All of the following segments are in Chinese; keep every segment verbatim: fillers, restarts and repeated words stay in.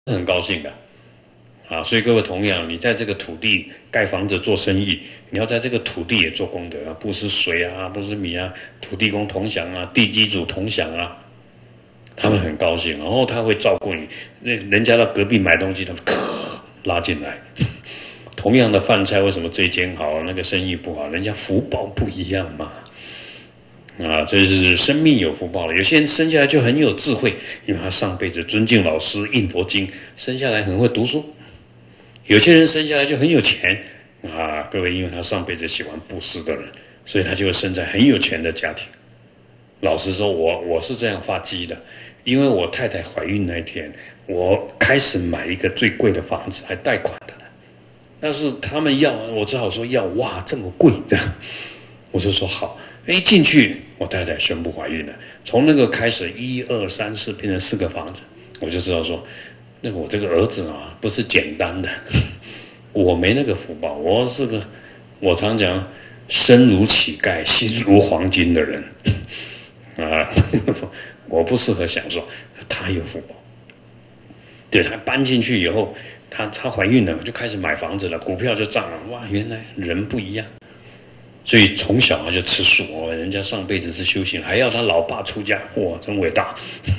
很高兴的啊。所以各位同样，你在这个土地盖房子做生意，你要在这个土地也做功德啊，布施水啊，布施米啊，土地公同享啊，地基主同享啊，他们很高兴，然后他会照顾你。那人家到隔壁买东西，他们咳拉进来。同样的饭菜，为什么这间好，那个生意不好？人家福报不一样嘛。啊，这是生命有福报了。有些人生下来就很有智慧，因为他上辈子尊敬老师、印佛经，生下来很会读书。有些人生下来就很有钱啊，各位，因为他上辈子喜欢布施的人，所以他就会生在很有钱的家庭。老实说，我我是这样发迹的，因为我太太怀孕那一天，我开始买一个最贵的房子，还贷款的呢。但是他们要，我只好说要，哇，这么贵的，我就说好。一进去，我太太宣布怀孕了。从那个开始，一二三四变成四个房子，我就知道说，那个我这个儿子啊，不是简单的，我没那个福报，我是个，我常讲，身如乞丐，心如黄金的人，啊，我不适合享受，他有福报。对，他搬进去以后，他他怀孕了，就开始买房子了，股票就涨了，哇，原来人不一样。所以从小他就吃素哦，人家上辈子是修行，还要他老爸出家，哇，真伟大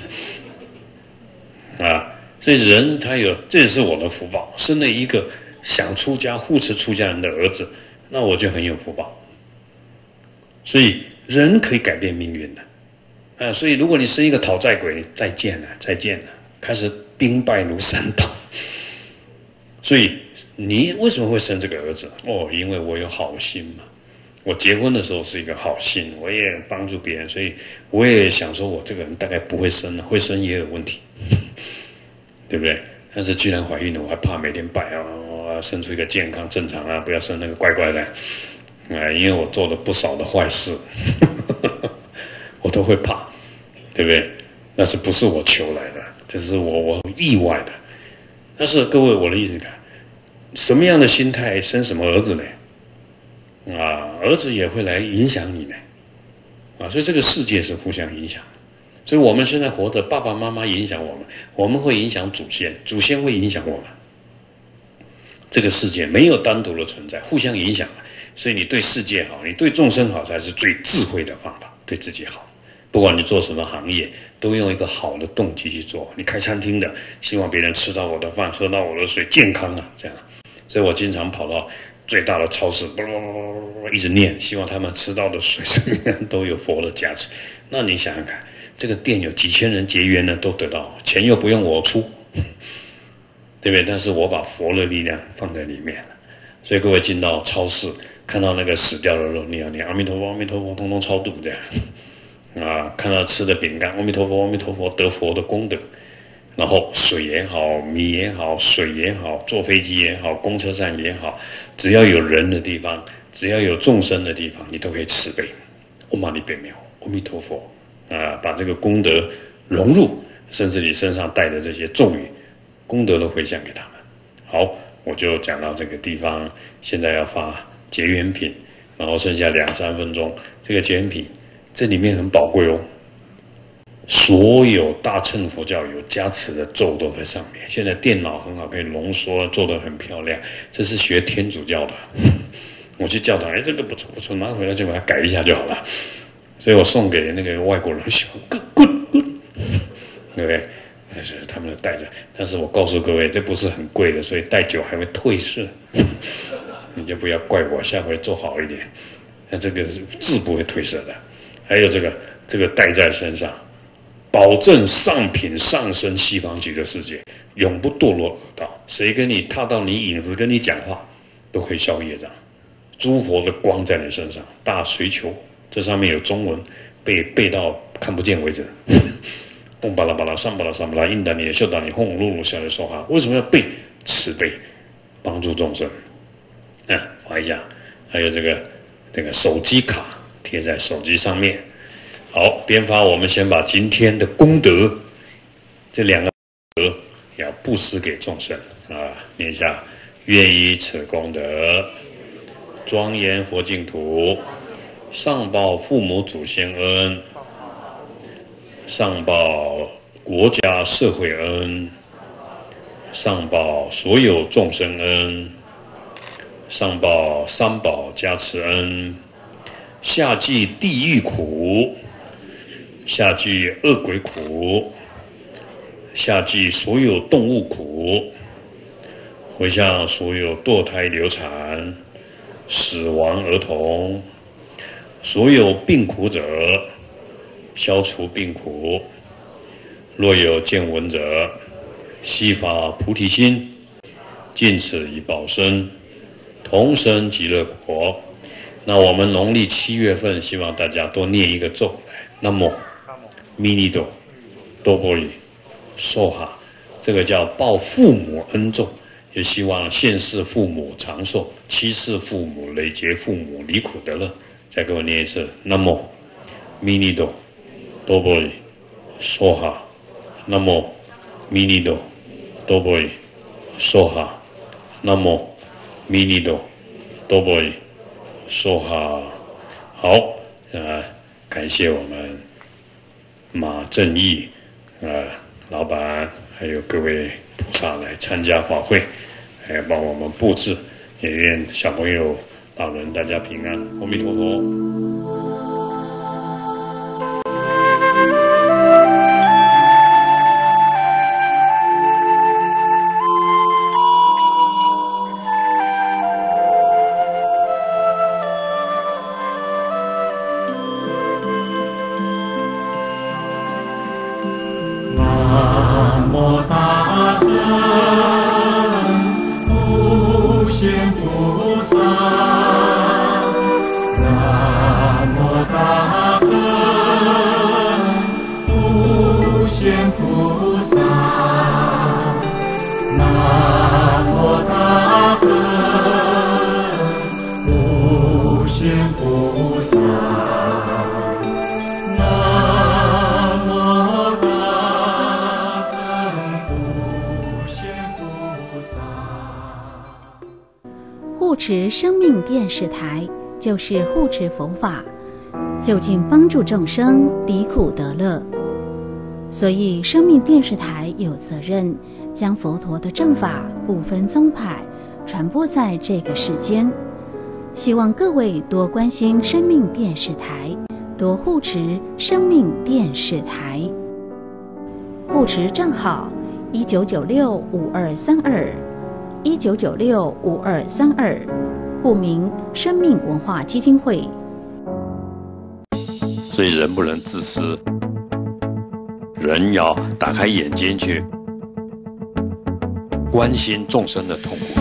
啊！所以人他有，这也是我的福报，生了一个想出家护持出家人的儿子，那我就很有福报。所以人可以改变命运的啊！所以如果你生一个讨债鬼，再见了，再见了，开始兵败如山倒。所以你为什么会生这个儿子？哦，因为我有好心嘛。我结婚的时候是一个好心，我也帮助别人，所以我也想说，我这个人大概不会生了，会生也有问题，对不对？但是居然怀孕了，我还怕每天拜啊，我生出一个健康正常啊，不要生那个怪怪的，啊，因为我做了不少的坏事，我都会怕，对不对？那是不是我求来的？这是我我意外的。但是各位，我的意思看，什么样的心态生什么儿子呢？啊，儿子也会来影响你呢，啊，所以这个世界是互相影响的。所以我们现在活着，爸爸妈妈影响我们，我们会影响祖先，祖先会影响我们。这个世界没有单独的存在，互相影响。所以你对世界好，你对众生好，才是最智慧的方法。对自己好，不管你做什么行业，都用一个好的动机去做。你开餐厅的，希望别人吃到我的饭，喝到我的水，健康啊，这样。所以我经常跑到最大的超市，一直念，希望他们吃到的水上面都有佛的加持。那你想想看，这个店有几千人结缘呢，都得到钱，又不用我出，对不对？但是我把佛的力量放在里面了。所以各位进到超市，看到那个死掉的肉，你要念阿弥陀佛，阿弥陀佛，通通超度这样啊。看到吃的饼干，阿弥陀佛，阿弥陀佛，得佛的功德。然后水也好，米也好，水也好，坐飞机也好，公车站也好，只要有人的地方，只要有众生的地方，你都可以慈悲。唵嘛呢叭咪吽，阿弥陀佛啊，把这个功德融入，甚至你身上带的这些咒语，功德都回向给他们。好，我就讲到这个地方，现在要发结缘品，然后剩下两三分钟，这个结缘品这里面很宝贵哦。所有大乘佛教有加持的咒都在上面。现在电脑很好，可以浓缩，做得很漂亮。这是学天主教的，我去教堂，哎，这个不错不错，拿回来就把它改一下就好了。所以我送给那个外国人，喜欢 good good good， 对不对？他们的带着，但是我告诉各位，这不是很贵的，所以带久还会褪色。你就不要怪我，下回做好一点。那这个字不会褪色的。还有这个这个带在身上。保证上品上升西方极乐世界，永不堕落恶道。谁跟你踏到你影子跟你讲话，都可以消业障。诸佛的光在你身上，大随求，这上面有中文，背背到看不见为止。嗡巴拉巴拉上巴拉上巴拉，印达尼秀达尼轰噜噜下来说话。为什么要背？慈悲，帮助众生。啊，画一下，还有这个那个手机卡贴在手机上面。好，编发我们先把今天的功德这两个德要布施给众生啊，念一下：愿以此功德，庄严佛净土，上报父母祖先恩，上报国家社会恩， 上报所有众生恩，上报三宝加持恩，下济地狱苦，下济恶鬼苦，下济所有动物苦，回向所有堕胎流产、死亡儿童，所有病苦者，消除病苦。若有见闻者，悉发菩提心，尽此以报身，同生极乐国。那我们农历七月份，希望大家多念一个咒来，南无弥尼多多波利娑哈，这个叫报父母恩咒，也希望现世父母长寿，七世父母、累劫父母离苦得乐。再给我念一次，南无弥尼多多波利娑哈，南无弥尼多多波利娑哈，南无弥尼多多波利娑哈。好，呃，感谢我们马正义呃老板还有各位菩萨来参加法会，还帮我们布置，也愿小朋友、老人大家平安。阿弥陀佛。 护持生命电视台就是护持佛法，就近帮助众生离苦得乐。所以生命电视台有责任将佛陀的正法不分宗派传播在这个世间。希望各位多关心生命电视台，多护持生命电视台。护持账号一九九六五二三二。一九九六五二三二，户名生命文化基金会。 所以人不能自私，人要打开眼睛去关心众生的痛苦。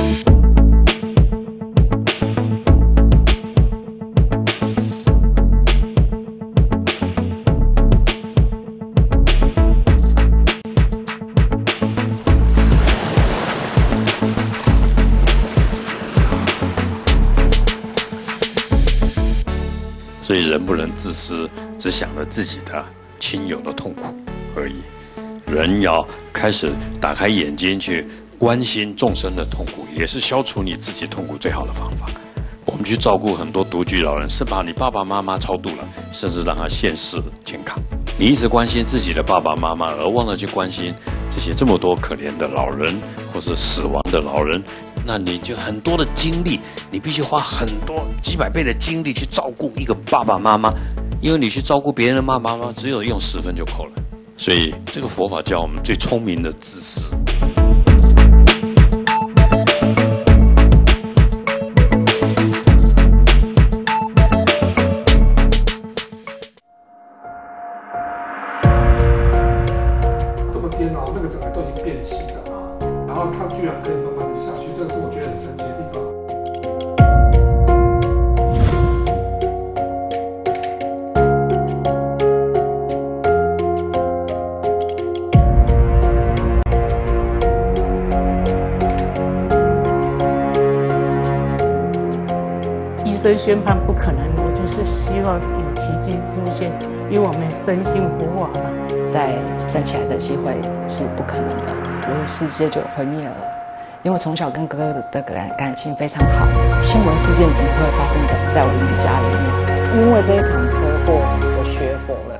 所以人不能自私，只想着自己的亲友的痛苦而已。人要开始打开眼睛去关心众生的痛苦，也是消除你自己痛苦最好的方法。我们去照顾很多独居老人，是把你爸爸妈妈超度了，甚至让他现世健康。你一直关心自己的爸爸妈妈，而忘了去关心这些这么多可怜的老人或是死亡的老人，那你就很多的精力，你必须花很多几百倍的精力去照顾一个爸爸妈妈，因为你去照顾别人的爸爸妈妈，只有用十分就够了。所以这个佛法教我们最聪明的自私。 这么颠哦，那个整个都已经变形了啊，然后它居然可以慢慢的下去，这是我觉得很神奇的地方。 医生宣判不可能，我就是希望有奇迹出现，因为我们深信佛法嘛。 再站起来的机会是不可能的，我的世界就毁灭了。因为我从小跟哥哥的感感情非常好，新闻事件怎么会发生在在我们家里面？因为这一场车祸，我学佛了。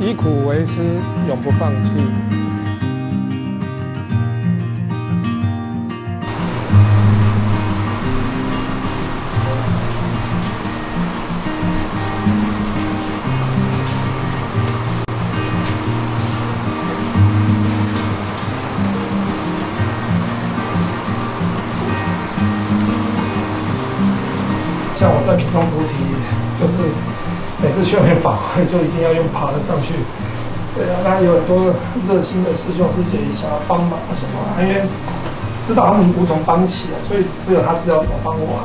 以苦为师，永不放弃。像我在屏东菩提，就是每次去外面法会，就一定要用爬的上去。对啊，当然有很多热心的师兄师姐想要帮忙什么，因为知道他们无从帮起啊，所以只有他知道怎么帮我。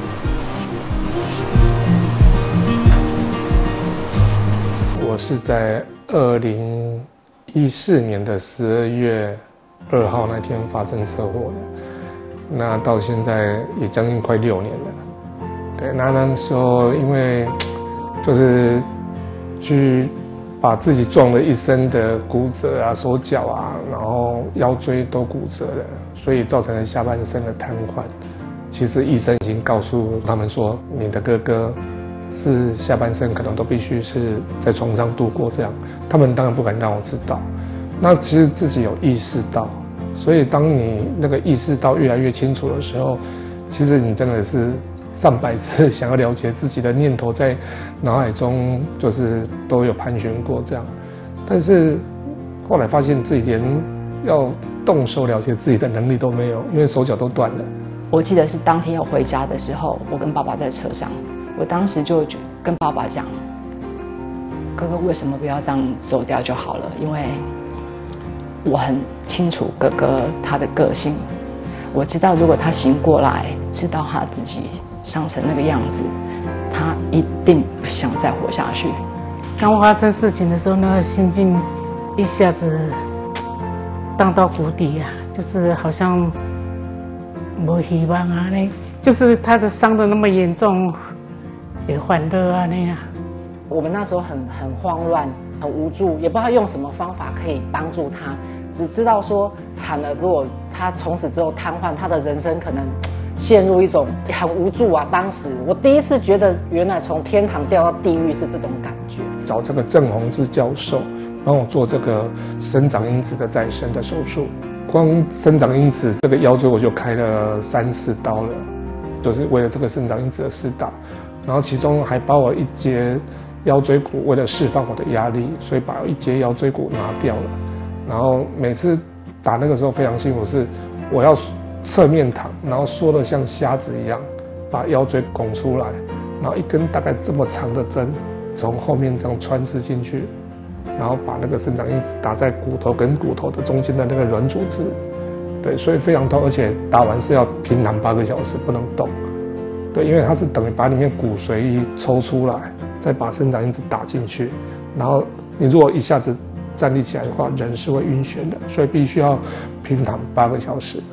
我是在二零一四年的十二月二号那天发生车祸的，那到现在也将近快六年了。对，那那时候因为就是去把自己撞了一身的骨折啊、手脚啊，然后腰椎都骨折了，所以造成了下半身的瘫痪。其实医生已经告诉他们说，你的哥哥是下半身可能都必须是在床上度过这样。他们当然不敢让我知道，那其实自己有意识到，所以当你那个意识到越来越清楚的时候，其实你真的是上百次想要了解自己的念头在脑海中就是都有盘旋过这样，但是后来发现自己连要动手了解自己的能力都没有，因为手脚都断了。 我记得是当天我回家的时候，我跟爸爸在车上，我当时就跟爸爸讲，哥哥为什么不要这样走掉就好了，因为我很清楚哥哥他的个性，我知道如果他醒过来，知道他自己伤成那个样子，他一定不想再活下去。 刚发生事情的时候，那个心境一下子荡到谷底啊，就是好像没希望啊，那就是他的伤得那么严重，也欢乐啊那样。 我们那时候很很慌乱，很无助，也不知道用什么方法可以帮助他，只知道说惨了，如果他从此之后瘫痪，他的人生可能陷入一种很无助啊！当时我第一次觉得，原来从天堂掉到地狱是这种感觉。 找这个郑宏志教授帮我做这个生长因子的再生的手术，光生长因子这个腰椎我就开了三次刀了，就是为了这个生长因子的施打，然后其中还把我一节腰椎骨为了释放我的压力，所以把一节腰椎骨拿掉了。然后每次打那个时候非常辛苦，是我要侧面躺，然后缩得像瞎子一样，把腰椎拱出来，然后一根大概这么长的针从后面这样穿刺进去，然后把那个生长因子打在骨头跟骨头的中间的那个软组织，对，所以非常痛，而且打完是要平躺八个小时不能动，对，因为它是等于把里面骨髓一抽出来，再把生长因子打进去，然后你如果一下子站立起来的话，人是会晕眩的，所以必须要平躺八个小时。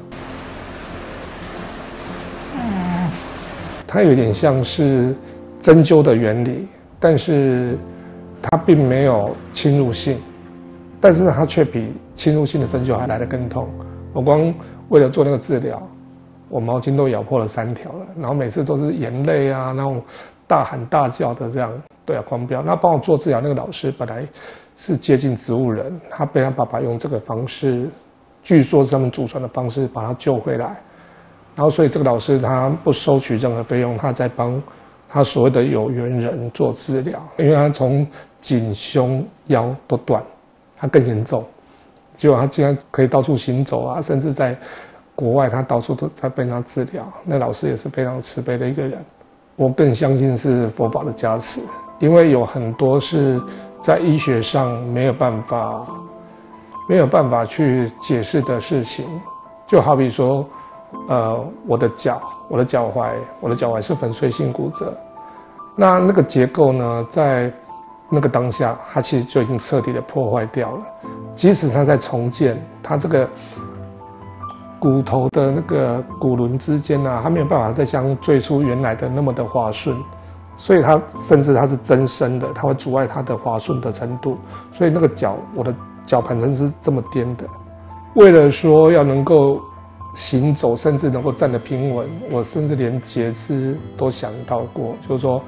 它有点像是针灸的原理，但是它并没有侵入性，但是呢，它却比侵入性的针灸还来得更痛。我光为了做那个治疗，我毛巾都咬破了三条了，然后每次都是眼泪啊，那种大喊大叫的这样，对啊，狂飙。那帮我做治疗那个老师本来是接近植物人，他被他爸爸用这个方式，据说是他们祖传的方式把他救回来。然后，所以这个老师他不收取任何费用，他在帮他所谓的有缘人做治疗，因为他从颈、胸、腰都断，他更严重。结果他竟然可以到处行走啊，甚至在国外他到处都在被他治疗。那老师也是非常慈悲的一个人。我更相信是佛法的加持，因为有很多是在医学上没有办法、没有办法去解释的事情，就好比说。呃，我的脚，我的脚踝，我的脚踝是粉碎性骨折。那那个结构呢，在那个当下，它其实就已经彻底的破坏掉了。即使它在重建，它这个骨头的那个骨轮之间啊，它没有办法再像最初原来的那么的滑顺，所以它甚至它是增生的，它会阻碍它的滑顺的程度。所以那个脚，我的脚盘身是这么颠的。为了说要能够行走，甚至能够站得平稳，我甚至连截肢都想到过，就是说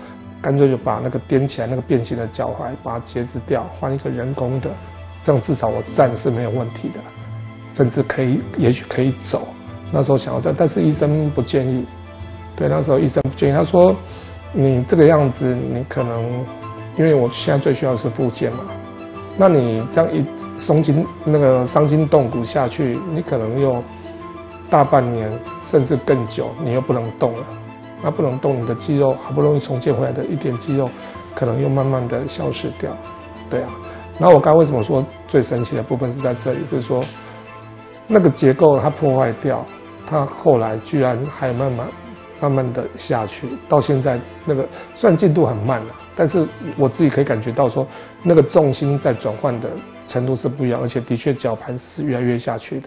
干脆就把那个踮起来那个变形的脚踝把它截肢掉，换一个人工的，这样至少我站是没有问题的，甚至可以，也许可以走。那时候想要站，但是医生不建议。对，那时候医生不建议，他说你这个样子，你可能因为我现在最需要的是复健嘛，那你这样一松筋那个伤筋动骨下去，你可能又大半年甚至更久，你又不能动了。那不能动，你的肌肉好不容易重建回来的一点肌肉，可能又慢慢的消失掉。对啊，然后我刚刚为什么说最神奇的部分是在这里，就是说那个结构它破坏掉，它后来居然还慢慢慢慢的下去，到现在那个虽然进度很慢了，但是我自己可以感觉到说那个重心在转换的程度是不一样，而且的确绞盘是越来越下去的。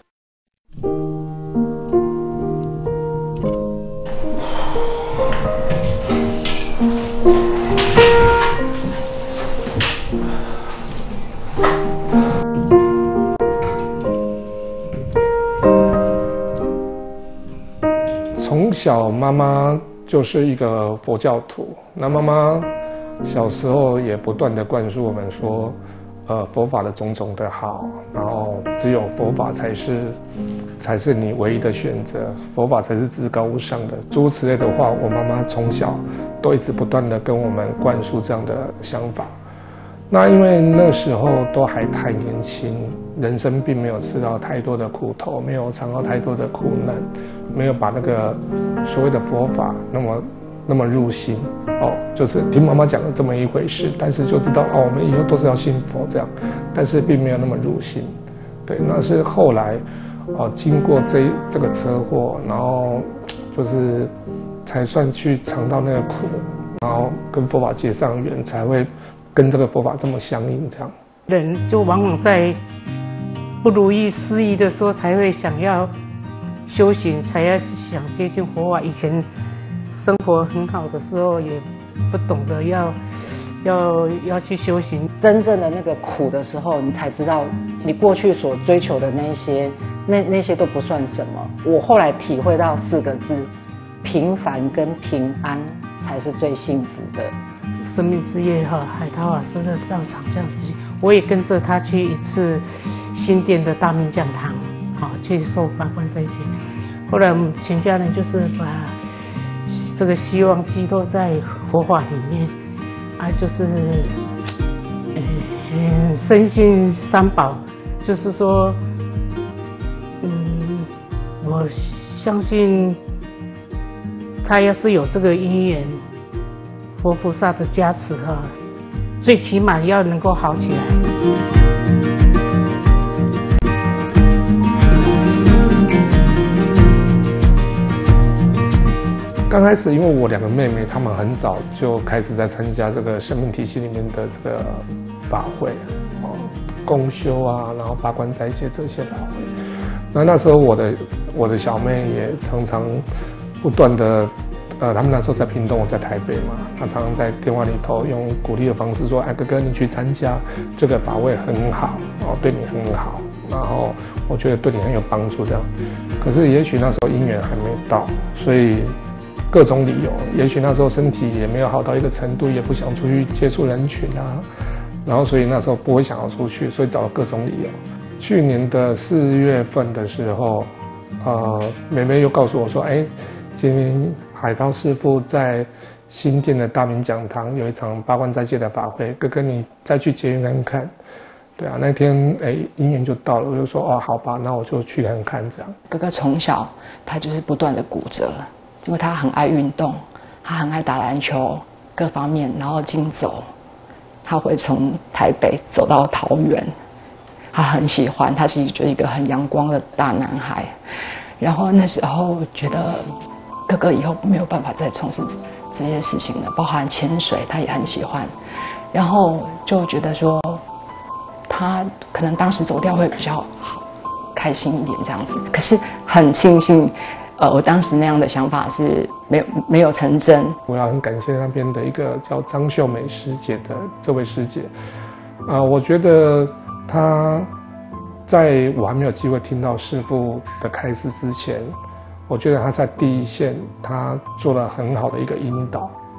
从小妈妈就是一个佛教徒，那妈妈小时候也不断的灌输我们说，呃，佛法的种种的好，然后只有佛法才是才是你唯一的选择，佛法才是至高无上的，诸如此类的话，我妈妈从小都一直不断的跟我们灌输这样的想法。那因为那时候都还太年轻，人生并没有吃到太多的苦头，没有尝到太多的苦难，没有把那个所谓的佛法那么那么入心哦，就是听妈妈讲了这么一回事，但是就知道哦，我们以后都是要信佛这样，但是并没有那么入心。对，那是后来哦，经过这这个车祸，然后就是才算去尝到那个苦，然后跟佛法结上缘，才会跟这个佛法这么相应。这样人就往往在不如意失意的时候，才会想要修行，才要想接近佛法。以前生活很好的时候，也不懂得要要要去修行。 真正的那个苦的时候，你才知道你过去所追求的那些，那那些都不算什么。我后来体会到四个字：平凡跟平安才是最幸福的。 生命之夜哈，海涛法师的道场这样子，我也跟着他去一次新店的大明讲堂，好去受八关斋戒。后来我们全家人就是把这个希望寄托在佛法里面，啊，就是呃深信三宝，就是说，嗯，我相信他要是有这个因缘。佛菩萨的加持哈，最起码要能够好起来。 刚开始，因为我两个妹妹，她们很早就开始在参加这个生命体系里面的这个法会，哦，共修啊，然后八关斋戒这些法会。那那时候我的我的小妹也常常不断的。呃，他们那时候在屏东，我在台北嘛，他常常在电话里头用鼓励的方式说：“哎，哥哥，你去参加这个法会很好，哦，对你很好，然后我觉得对你很有帮助。”这样，可是也许那时候因缘还没到，所以各种理由，也许那时候身体也没有好到一个程度，也不想出去接触人群啊，然后所以那时候不会想要出去，所以找了各种理由。去年的四月份的时候，呃，妹妹又告诉我说：“哎，今天。”海涛师父在新店的大明讲堂有一场八关斋戒的法会，哥哥你再去结缘看看。对啊，那天哎因缘就到了，我就说哦好吧，那我就去看看这样。 哥哥从小他就是不断的骨折，因为他很爱运动，他很爱打篮球，各方面，然后竞走，他会从台北走到桃园，他很喜欢，他是就是一个很阳光的大男孩。然后那时候觉得。哥哥以后没有办法再从事这些事情了，包含潜水，他也很喜欢。然后就觉得说，他可能当时走掉会比较好，开心一点这样子。可是很庆幸，呃，我当时那样的想法是没有没有成真。 我要很感谢那边的一个叫张秀美师姐的这位师姐，啊、呃，我觉得她在我还没有机会听到师父的开示之前。我觉得他在第一线，他做了很好的一个引导，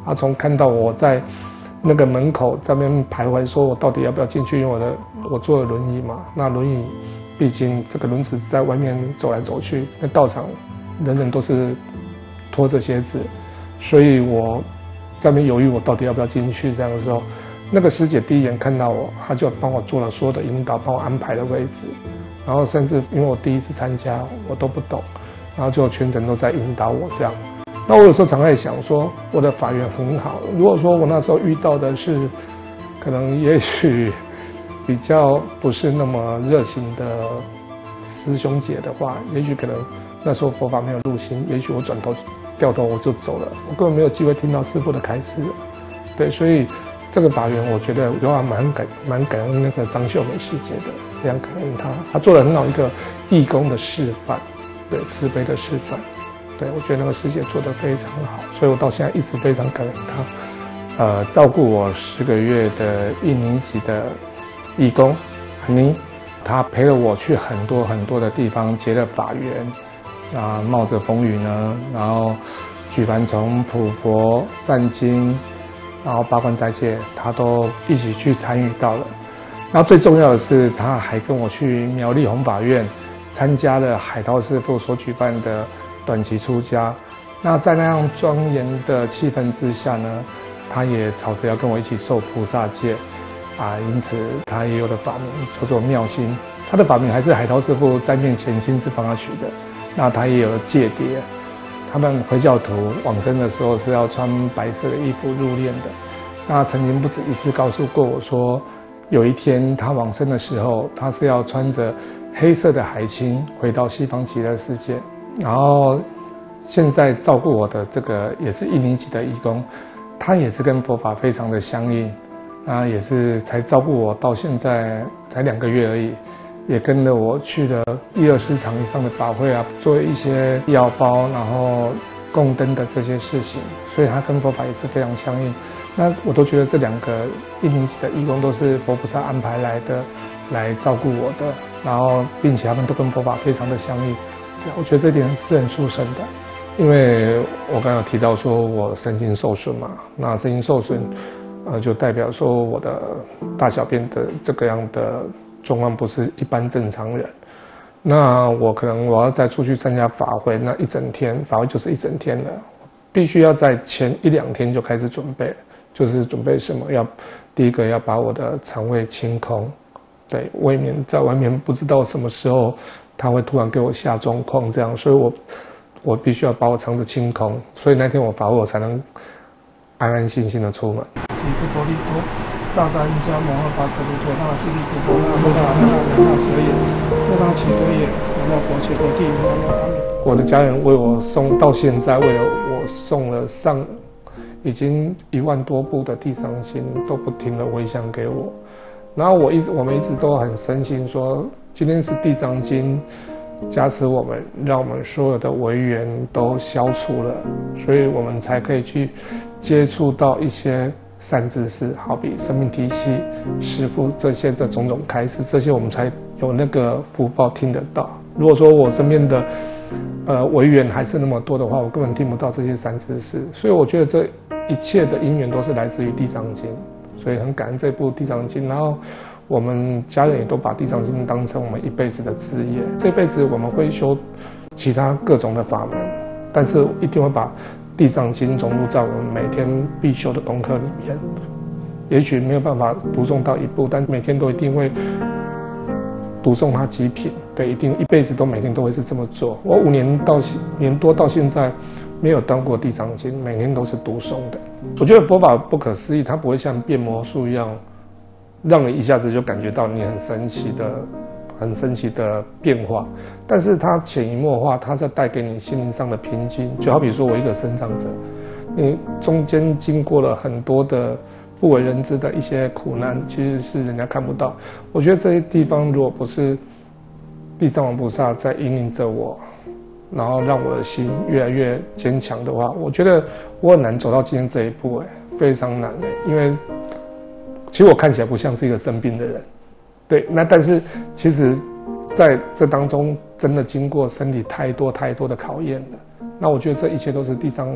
他从看到我在那个门口在那边徘徊，说我到底要不要进去，因为我的我坐了轮椅嘛，那轮椅毕竟这个轮子在外面走来走去，那道场人人都是拖着鞋子，所以我在那边犹豫我到底要不要进去。这样的时候，那个师姐第一眼看到我，她就帮我做了所有的引导，帮我安排了位置，然后甚至因为我第一次参加，我都不懂，然后就全程都在引导我这样。那我有时候常在想说，我的法缘很好。如果说我那时候遇到的是，可能也许比较不是那么热情的师兄姐的话，也许可能那时候佛法没有入心，也许我转头掉头我就走了，我根本没有机会听到师父的开示。对，所以这个法缘，我觉得我还蛮感蛮感恩那个张秀美师姐的，非常感恩她，她做了很好一个义工的示范，对，慈悲的示范。对，我觉得那个师姐做得非常好，所以我到现在一直非常感恩她。呃，照顾我十个月的印尼籍的义工安妮，她陪了我去很多很多的地方，结了法缘，啊，冒着风雨呢，然后举凡从普佛、赞经，然后八关斋戒，她都一起去参与到了。然后最重要的是，她还跟我去苗栗弘法院参加了海涛师父所举办的短期出家。那在那样庄严的气氛之下呢，他也吵着要跟我一起受菩萨戒啊，因此他也有了法名叫做妙心。他的法名还是海涛师父在面前亲自帮他取的。那他也有了戒牒，他们回教徒往生的时候是要穿白色的衣服入殓的。那曾经不止一次告诉过我说，有一天他往生的时候，他是要穿着黑色的海青回到西方极乐世界。然后现在照顾我的这个也是印尼籍的义工，他也是跟佛法非常的相应，啊，也是才照顾我到现在才两个月而已，也跟着我去了一二十场以上的法会啊，做一些药包，然后供灯的这些事情，所以他跟佛法也是非常相应。那我都觉得这两个印尼籍的义工都是佛菩萨安排来的，来照顾我的，然后并且他们都跟佛法非常的相应。我觉得这点是很殊胜的，因为我刚刚有提到说我神经受损嘛，那神经受损，呃，就代表说我的大小便的这个样的状况不是一般正常人。那我可能我要再出去参加法会，那一整天法会就是一整天了，必须要在前一两天就开始准备，就是准备什么？要第一个要把我的肠胃清空，对，未免在外面不知道什么时候他会突然给我下状况这样，所以我我必须要把我肠子清空，所以那天我法会我才能安安心心的出门。其实玻璃多，炸炸因加摩诃巴斯卢多，那地利多多，那莫扎那那那蛇也，莫那奇多也，那国切多地，那我的家人为我送到现在，为了我送了上已经一万多部的地藏经，都不停的回向给我。然后我一直我们一直都很深信说，今天是地藏经加持我们，让我们所有的违缘都消除了，所以我们才可以去接触到一些善知识，好比生命体系、师父这些的种种开示，这些我们才有那个福报听得到。如果说我身边的呃违缘还是那么多的话，我根本听不到这些善知识。所以我觉得这一切的因缘都是来自于地藏经。所以很感恩这部《地藏经》，然后我们家人也都把《地藏经》当成我们一辈子的志业。这辈子我们会修其他各种的法门，但是一定会把《地藏经》融入在我们每天必修的功课里面。也许没有办法读诵到一部，但每天都一定会读诵它几品。对，一定一辈子都每天都会是这么做。我五年到年多到现在，没有当过地藏经，每年都是读诵的。我觉得佛法不可思议，它不会像变魔术一样，让你一下子就感觉到你很神奇的、很神奇的变化。但是它潜移默化，它在带给你心灵上的平静。就好比说我一个生长者，你中间经过了很多的不为人知的一些苦难，其实是人家看不到。我觉得这些地方如果不是地藏王菩萨在引领着我，然后让我的心越来越坚强的话，我觉得我很难走到今天这一步，哎，非常难哎，因为其实我看起来不像是一个生病的人，对，那但是其实在这当中真的经过身体太多太多的考验了。那我觉得这一切都是地藏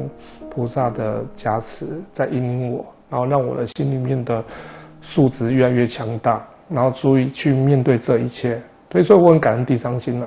菩萨的加持在引领我，然后让我的心里面的素质越来越强大，然后足以去面对这一切。对，所以我很感恩地藏心啊。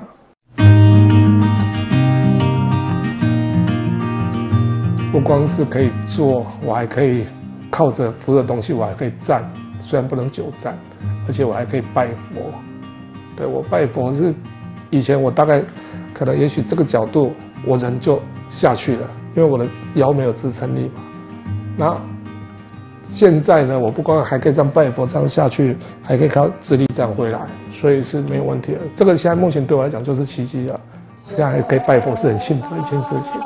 不光是可以做，我还可以靠着佛的东西，我还可以站，虽然不能久站，而且我还可以拜佛。对，我拜佛是以前我大概可能也许这个角度我人就下去了，因为我的腰没有支撑力嘛。那现在呢，我不光还可以这样拜佛这样下去，还可以靠直立这样回来，所以是没有问题的。这个现在目前对我来讲就是奇迹了，现在还可以拜佛是很幸福的一件事情。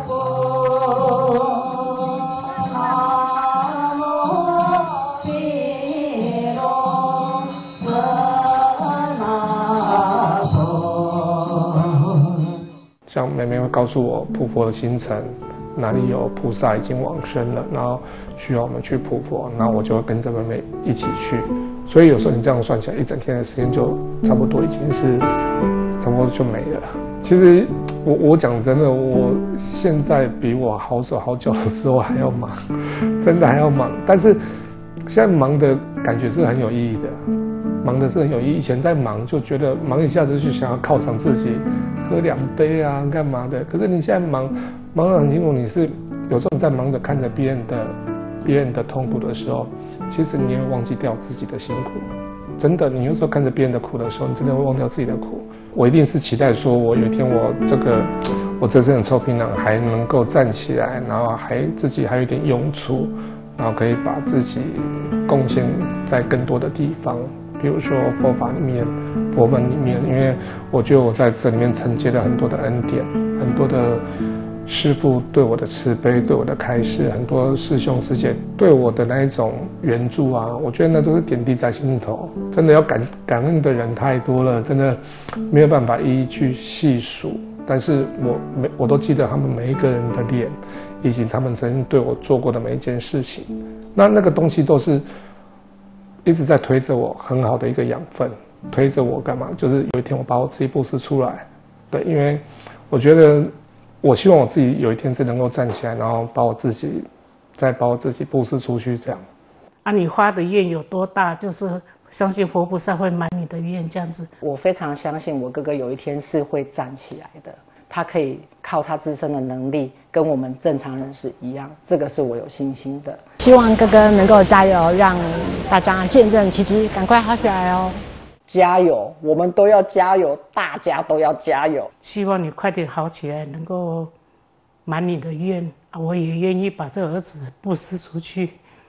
像妹妹会告诉我普佛的行程，哪里有菩萨已经往生了，然后需要我们去普佛，然后我就会跟着妹妹一起去。所以有时候你这样算起来，一整天的时间就差不多已经是差不多就没了。其实我我讲真的，我现在比我好手好脚的时候还要忙，真的还要忙。但是现在忙的感觉是很有意义的，忙的是很有意义。以前在忙就觉得忙一下子就想要犒赏自己，喝两杯啊干嘛的。可是你现在忙忙得很辛苦，你是有时候在忙着看着别人的别人的痛苦的时候，其实你也会忘记掉自己的辛苦。真的，你有时候看着别人的苦的时候，你真的会忘掉自己的苦。我一定是期待说，我有一天我这个我这身的臭皮囊还能够站起来，然后还自己还有一点用处，然后可以把自己贡献在更多的地方，比如说佛法里面、佛门里面。因为我觉得我在这里面承接了很多的恩典，很多的师父对我的慈悲，对我的开示，很多师兄师姐对我的那一种援助啊，我觉得那都是点滴在心头。真的要感感恩的人太多了，真的没有办法一一去细数。但是我每我都记得他们每一个人的脸，以及他们曾经对我做过的每一件事情。那那个东西都是一直在推着我很好的一个养分，推着我干嘛？就是有一天我把我自己布施出来。对，因为我觉得我希望我自己有一天是能够站起来，然后把我自己再把我自己布施出去，这样。 啊，你发的愿有多大，就是相信佛菩萨会满你的愿，这样子。 我非常相信我哥哥有一天是会站起来的，他可以靠他自身的能力跟我们正常人是一样，这个是我有信心的。 希望哥哥能够加油，让大家见证奇迹，赶快好起来哦！ 加油，我们都要加油，大家都要加油。 希望你快点好起来，能够满你的愿，我也愿意把这儿子布施出去。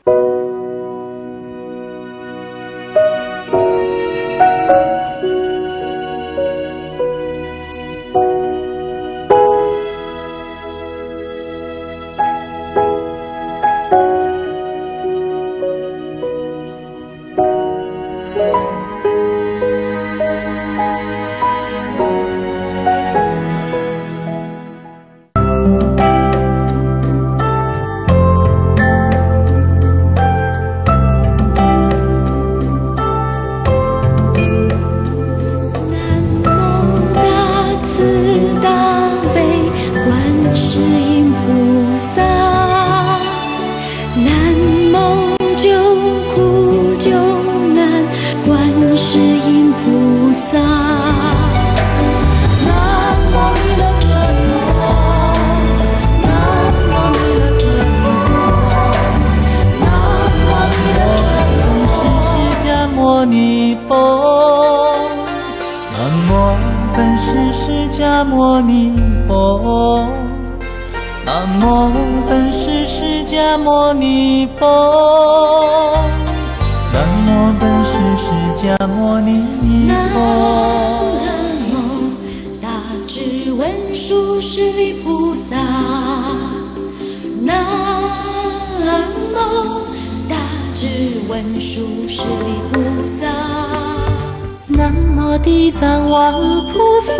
地藏王菩萨，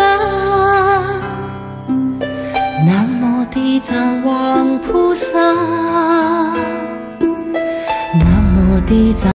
南无地藏王菩萨，南无地藏。